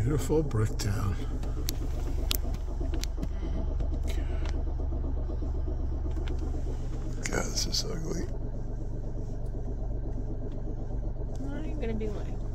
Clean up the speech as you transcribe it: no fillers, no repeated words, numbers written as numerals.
Beautiful brick town. God, this is ugly. What are you gonna do like?